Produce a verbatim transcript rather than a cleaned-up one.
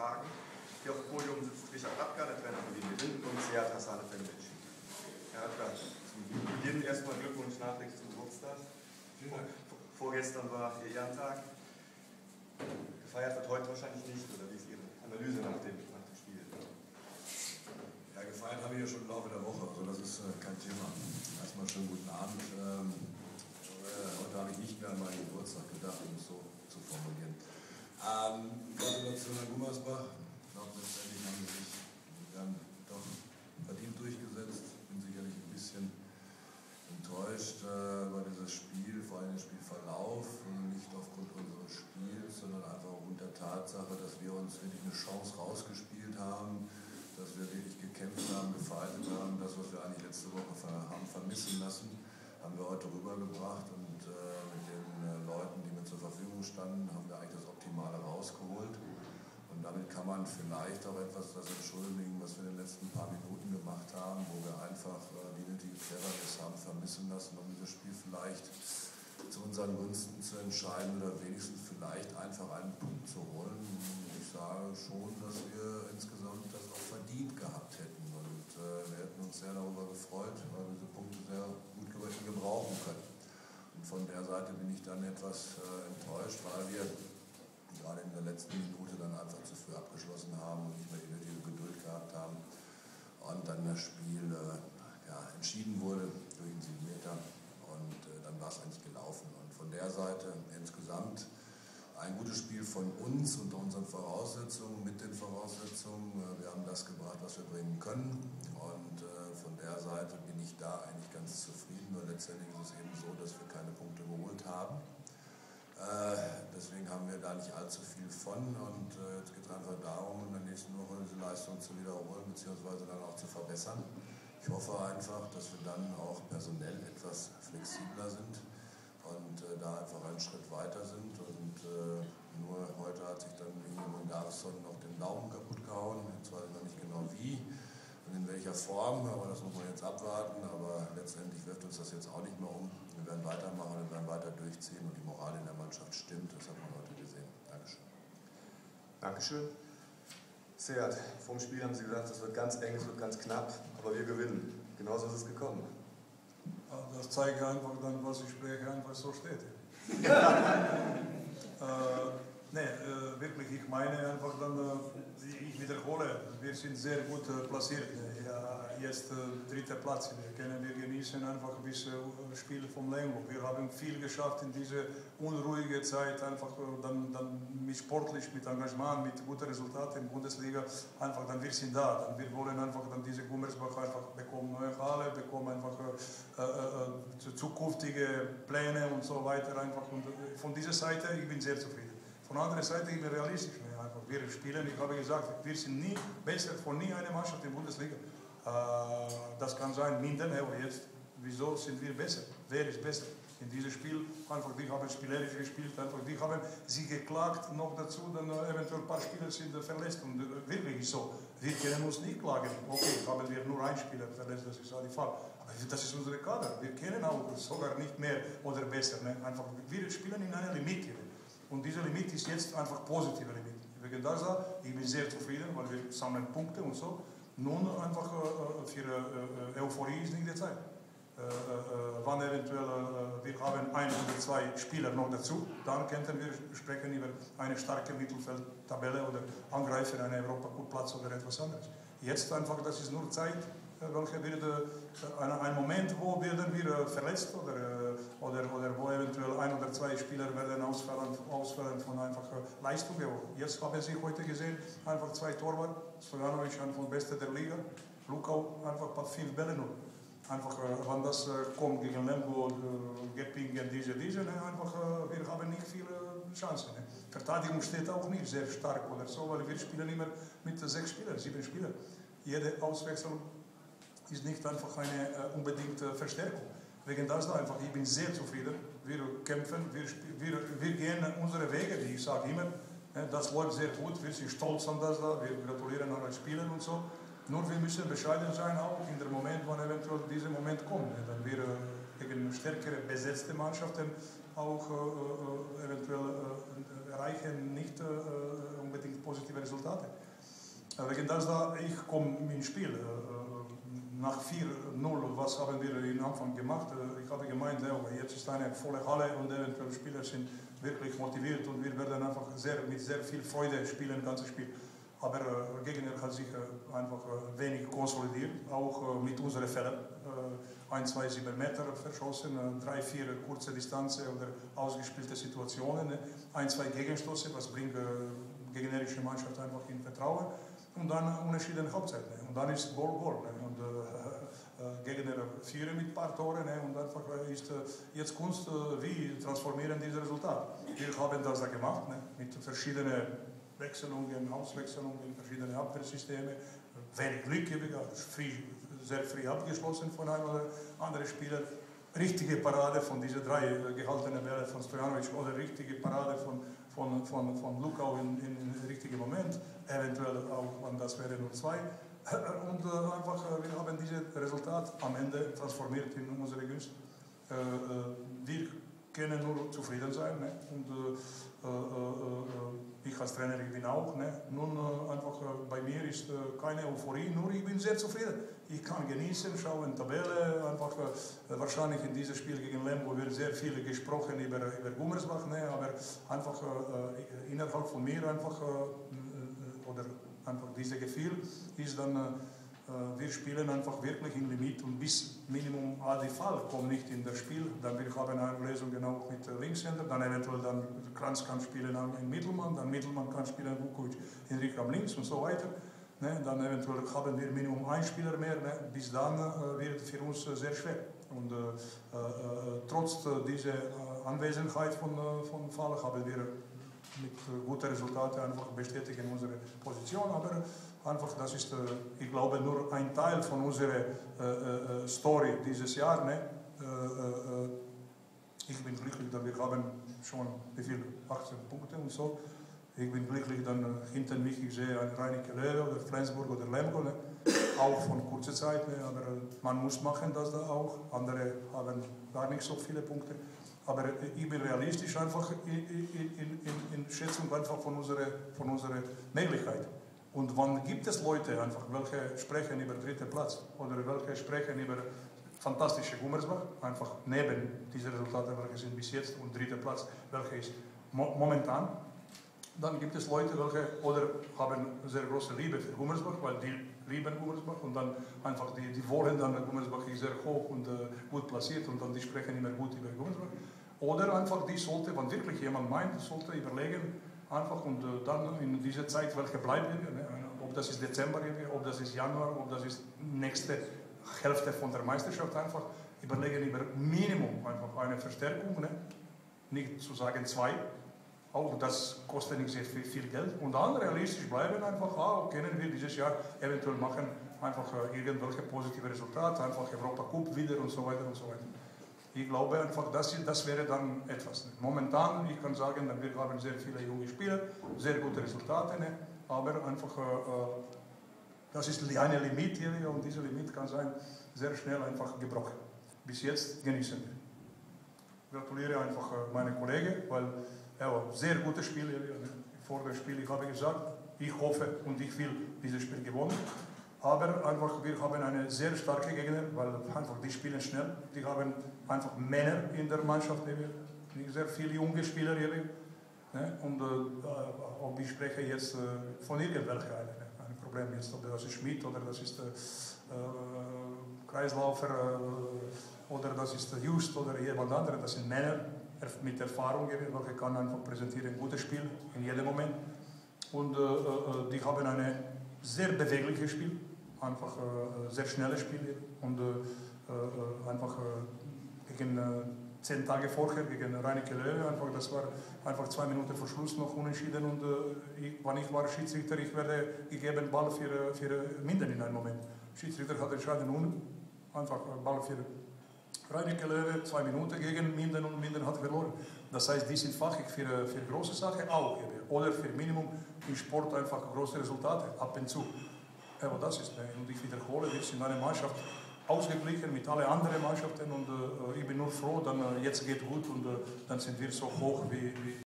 Fragen. Hier auf dem Podium sitzt Richard Radka, der Trainer von Wien Linden, und Sead Hassanefencic. Herr Radka, zum Beginn erstmal Glückwunsch nachträglich zum Geburtstag. Vielen Dank. Vorgestern war Ihr Ehrentag. Gefeiert wird heute wahrscheinlich nicht, oder wie ist Ihre Analyse nach dem, nach dem Spiel? Ja, gefeiert habe ich ja schon im Laufe der Woche, also das ist äh, kein Thema. Erstmal schönen guten Abend. Ähm, äh, heute habe ich nicht mehr an meinen Geburtstag gedacht, um es so zu formulieren. Ähm, Gratulation an Gummersbach. Ich glaube, letztendlich haben sie sich dann doch verdient durchgesetzt. Ich bin sicherlich ein bisschen enttäuscht äh, über dieses Spiel, vor allem den Spielverlauf, nicht aufgrund unseres Spiels, sondern einfach aufgrund der Tatsache, dass wir uns wirklich eine Chance rausgespielt haben, dass wir wirklich gekämpft haben, gefeitet haben. Das, was wir eigentlich letzte Woche haben vermissen lassen, haben wir heute rübergebracht, und äh, mit den äh, Leuten, die mir zur Verfügung standen, haben wir eigentlich das Optimale rausgeholt. Und damit kann man vielleicht auch etwas das entschuldigen, was wir in den letzten paar Minuten gemacht haben, wo wir einfach äh, die nötige Cleverness haben vermissen lassen, um dieses Spiel vielleicht zu unseren Gunsten zu entscheiden oder wenigstens vielleicht einfach einen Punkt zu holen. Ich sage schon, dass wir insgesamt das auch verdient gehabt hätten, und äh, wir hätten uns sehr darüber gefreut, weil wir diese Punkte sehr gut gebrauchen können. Und von der Seite bin ich dann etwas äh, enttäuscht, weil wir gerade in der letzten Minute dann einfach zu früh abgeschlossen haben und nicht mehr die nötige Geduld gehabt haben, und dann das Spiel äh, ja, entschieden wurde durch den sieben Meter, und äh, dann war es eigentlich gelaufen. Und von der Seite insgesamt ein gutes Spiel von uns unter unseren Voraussetzungen, mit den Voraussetzungen. Äh, wir haben das gebracht, was wir bringen können, und äh, von der Seite bin ich da eigentlich ganz zufrieden. Nur letztendlich ist es eben so, dass wir keine Punkte geholt haben. Äh, deswegen haben wir da nicht allzu viel von, und äh, jetzt geht es einfach darum, in der nächsten Woche diese Leistung zu wiederholen bzw. dann auch zu verbessern. Ich hoffe einfach, dass wir dann auch personell etwas flexibler sind und äh, da einfach einen Schritt weiter sind, und äh, nur heute hat sich dann Ingemund Davidson noch den Daumen kaputt gehauen, jetzt weiß ich noch nicht genau wie und in welcher Form, aber das muss man jetzt abwarten, aber letztendlich wirft uns das jetzt auch nicht mehr um. Wir werden weitermachen, wir werden weiter durchziehen, und die Moral in der Mannschaft stimmt, das hat man heute gesehen. Dankeschön. Dankeschön. Sead, vor dem Spiel haben Sie gesagt, es wird ganz eng, es wird ganz knapp, aber wir gewinnen. Genauso ist es gekommen. Das zeigt einfach dann, was ich spreche, einfach so steht. äh, ne, äh, wirklich, ich meine einfach dann, äh, ich wiederhole, wir sind sehr gut äh, platziert. Ja, jetzt äh, dritter Platz, wir können wir genießen einfach ein bisschen äh, Spiele vom Lemgo. Wir haben viel geschafft in dieser unruhigen Zeit, einfach äh, dann, dann mit sportlich, mit Engagement, mit guten Resultaten in der Bundesliga, einfach dann wir sind da. Dann wir wollen einfach dann diese Gummersbach einfach bekommen neue Halle, bekommen einfach äh, äh, zukünftige Pläne und so weiter einfach. Und äh, von dieser Seite, ich bin sehr zufrieden. Von der anderen Seite, ich bin realistisch. Einfach. Wir spielen, ich habe gesagt, wir sind nie besser von nie einer Mannschaft in der Bundesliga. Äh, das kann sein, Minden, aber jetzt, wieso sind wir besser? Wer ist besser? In diesem Spiel, einfach, die haben spielerisch gespielt, einfach, die haben sie geklagt, noch dazu, dann äh, eventuell ein paar Spieler sind äh, verletzt, und äh, wirklich ist so. Wir können uns nicht klagen. Okay, haben wir nur einen Spieler verletzt, das ist auch die Fall. Aber das ist unsere Kader. Wir können auch sogar nicht mehr oder besser. Ne? Einfach, wir spielen in einer Limit. Und diese Limit ist jetzt einfach positive Limit. Wegen das, ich bin sehr zufrieden, weil wir sammeln Punkte und so. Nun einfach äh, für äh, Euphorie ist nicht die Zeit. Äh, äh, wann eventuell äh, wir haben ein oder zwei Spieler noch dazu, dann könnten wir sprechen über eine starke Mittelfeldtabelle oder Angreifer, einen Europaplatz oder etwas anderes. Jetzt einfach, das ist nur Zeit, welche wird äh, ein, ein Moment, wo werden wir äh, verletzt oder, äh, oder, oder wo eventuell ein oder zwei Spieler werden ausfallen, ausfallen von einfach äh, Leistung. Jetzt haben Sie heute gesehen, einfach zwei Torwart, Stojanovic, einer von Beste der Liga, Lukau, einfach bei fünf Bälle nur. Einfach, äh, wenn das äh, kommt gegen Lemgo, äh, Geppingen, diese, diese, ne? Einfach, äh, wir haben nicht viele Chancen. Ne? Verteidigung steht auch nicht sehr stark oder so, weil wir spielen immer mit sechs Spielern, sieben Spielern. Jede Auswechslung ist nicht einfach eine äh, unbedingte Verstärkung. Wegen das da einfach, ich bin sehr zufrieden. Wir kämpfen, wir, wir, wir gehen unsere Wege, wie ich sage immer. Ne? Das läuft sehr gut, wir sind stolz an das da, wir gratulieren allen Spielern und so. Nur wir müssen bescheiden sein, auch in dem Moment, wann eventuell dieser Moment kommt. Wenn wir gegen stärkere besetzte Mannschaften auch äh, eventuell äh, erreichen nicht äh, unbedingt positive Resultate. Äh, wegen das da, ich komme ins Spiel. Äh, nach vier null, was haben wir am Anfang gemacht? Äh, ich habe gemeint, ja, jetzt ist eine volle Halle und eventuell Spieler sind wirklich motiviert und wir werden einfach sehr, mit sehr viel Freude spielen, das ganze Spiel. Aber der äh, Gegner hat sich äh, einfach äh, wenig konsolidiert, auch äh, mit unseren Fehlern. Äh, ein, zwei, sieben Meter verschossen, äh, drei, vier kurze Distanzen oder ausgespielte Situationen, äh, ein, zwei Gegenstöße, was bringt äh, gegnerische Mannschaft einfach in Vertrauen. Und dann äh, unentschieden Halbzeit. Ne? Und dann ist Goal, Goal. Ne? Und äh, äh, Gegner führen mit ein paar Toren. Ne? Und einfach äh, ist äh, jetzt Kunst, äh, wie transformieren dieses Resultat. Wir haben das da gemacht, ne? Mit verschiedenen Wechselungen, Auswechselungen, verschiedene Abwehrsysteme, wenig Glück, sehr früh abgeschlossen von einem oder anderen Spieler. Richtige Parade von diesen drei gehaltenen Bälle von Stojanovic oder richtige Parade von, von, von, von Lukau in, in, in richtigen Moment, eventuell auch, und das wäre nur zwei. Und äh, einfach, wir haben dieses Resultat am Ende transformiert in unsere Gunst. Äh, wir können nur zufrieden sein. Ne? Und, äh, äh, äh, ich als Trainer, ich bin auch. Ne? Nun, äh, einfach äh, bei mir ist äh, keine Euphorie, nur ich bin sehr zufrieden. Ich kann genießen, schauen Tabelle, einfach äh, wahrscheinlich in diesem Spiel gegen Lemgo wird sehr viel gesprochen über, über Gummersbach, ne? Aber einfach äh, innerhalb von mir einfach, äh, oder einfach dieses Gefühl ist dann, äh, wir spielen einfach wirklich im Limit und bis Minimum Adi Fall kommt nicht in das Spiel. Dann wir haben eine Lösung genau mit Linkshänder, dann eventuell dann Kranz kann spielen in Mittelmann, dann Mittelmann kann spielen Vukovic in Rikram links und so weiter. Ne? Dann eventuell haben wir Minimum ein Spieler mehr. Ne? Bis dann äh, wird für uns äh, sehr schwer. Und äh, äh, trotz äh, dieser äh, Anwesenheit von, äh, von Fall haben wir mit äh, guten Resultaten einfach bestätigen unsere Position. Aber einfach, das ist, äh, ich glaube, nur ein Teil von unserer äh, äh, Story dieses Jahr. Ne? Äh, äh, ich bin glücklich, dass wir haben schon wie viel? achtzehn Punkte und so. Ich bin glücklich, dann äh, hinter mich, ich sehe einen Reineke Löwe oder Flensburg oder Lemgo, ne? Auch von kurzer Zeit, ne? Aber äh, man muss machen das da auch. Andere haben gar nicht so viele Punkte. Aber äh, ich bin realistisch einfach in, in, in, in Schätzung einfach von unserer, von unserer Möglichkeit. Und wann gibt es Leute einfach, welche sprechen über dritten Platz oder welche sprechen über fantastische Gummersbach, einfach neben diese Resultate, welche sind bis jetzt und dritter Platz, welche ist mo momentan. Dann gibt es Leute, welche oder haben sehr große Liebe für Gummersbach, weil die lieben Gummersbach und dann einfach die, die wollen dann Gummersbach ist sehr hoch und äh, gut platziert und dann die sprechen immer gut über Gummersbach. Oder einfach die sollte, wenn wirklich jemand meint, sollte überlegen, einfach und äh, dann in dieser Zeit, welche bleibt wir, ne? Ob das ist Dezember, ob das ist Januar, ob das ist nächste Hälfte von der Meisterschaft, einfach überlegen über Minimum einfach eine Verstärkung, ne? Nicht zu sagen zwei, auch das kostet nicht sehr viel, viel Geld und dann realistisch bleiben einfach, ah, können wir dieses Jahr eventuell machen, einfach äh, irgendwelche positive Resultate, einfach Europa Cup wieder und so weiter und so weiter. Ich glaube einfach, das, das wäre dann etwas. Ne? Momentan, ich kann sagen, wir haben sehr viele junge Spieler, sehr gute Resultate, ne? Aber einfach, äh, das ist eine Limit hier und diese Limit kann sein sehr schnell einfach gebrochen. Bis jetzt genießen wir. Gratuliere einfach äh, meinen Kollegen, weil er war sehr gutes Spiel hier. Ne? Vor dem Spiel, ich habe gesagt, ich hoffe und ich will dieses Spiel gewonnen. Aber einfach, wir haben eine sehr starke Gegner, weil einfach die spielen schnell. Die haben einfach Männer in der Mannschaft, hier. Sehr viele junge Spieler hier. Ne? Und äh, ob ich spreche jetzt äh, von irgendwelchen ne? Ein Problem jetzt, ob das ist Schmidt oder das ist äh, Kreislaufer äh, oder das ist Just oder jemand anderes. Das sind Männer mit Erfahrung, welche kann einfach präsentieren ein gutes Spiel in jedem Moment. Und äh, äh, die haben ein sehr bewegliches Spiel, einfach äh, sehr schnelles Spiel und äh, äh, einfach äh, gegen äh, zehn Tage vorher gegen Reineke Löwe, einfach, das war einfach zwei Minuten vor Schluss noch unentschieden und äh, ich, wenn ich war Schiedsrichter, ich werde gegeben Ball für, für Minden in einem Moment. Schiedsrichter hat entschieden, nun einfach Ball für Reineke Löwe, zwei Minuten gegen Minden und Minden hat verloren. Das heißt, die sind fachig für, für große Sachen auch, oder für Minimum im Sport einfach große Resultate, ab und zu. Aber das ist, und ich wiederhole, wir sind eine Mannschaft, ausgeglichen mit allen anderen Mannschaften und äh, ich bin nur froh, dann äh, jetzt geht gut und äh, dann sind wir so hoch wie, wie